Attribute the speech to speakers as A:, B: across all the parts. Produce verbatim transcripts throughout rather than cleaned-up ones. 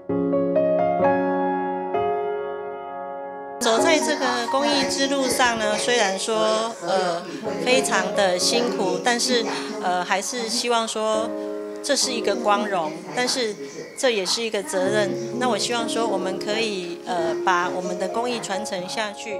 A: 走在这个公益之路上呢，虽然说呃非常的辛苦，但是呃还是希望说这是一个光荣，但是这也是一个责任。那我希望说我们可以呃把我们的公益传承下去。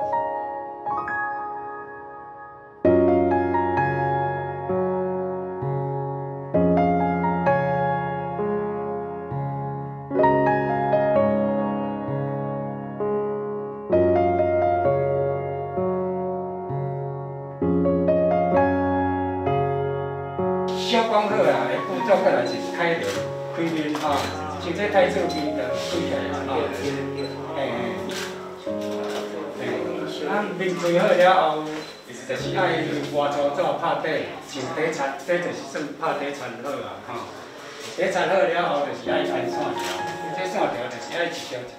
B: 小光好啦，诶，步骤过来是开面、开面吼，像这太子面就开起来吼，诶，诶，啊面开好了后，就是爱外涂做拍底，像底擦，这就是算拍底擦好啊吼。底擦好了后，就是爱按线条，这线条就是爱一条一条。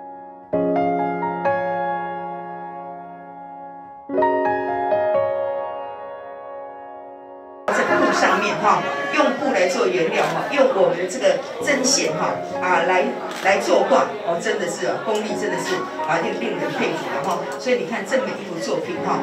C: 上面哈，用布来做原料哈，用我们的这个针线哈啊来来作画哦，真的是啊，功力真的是啊令令人佩服的哈。所以你看这么一幅作品哈。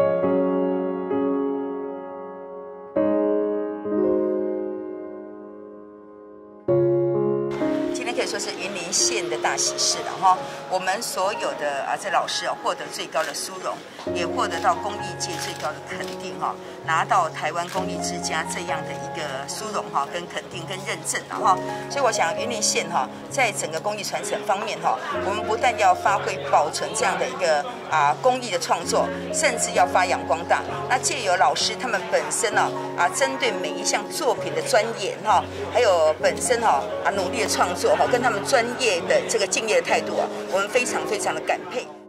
C: 可以说是云林县的大喜事了哈，我们所有的啊这老师啊获得最高的殊荣，也获得到公益界最高的肯定哈，拿到台湾公益之家这样的一个殊荣哈，跟肯定跟认证了哈，所以我想云林县哈在整个公益传承方面哈，我们不但要发挥保存这样的一个啊公益的创作，甚至要发扬光大。那借由老师他们本身呢啊针对每一项作品的钻研哈，还有本身哈啊努力的创作哈。 跟他们专业的这个敬业的态度啊，我们非常非常的感佩。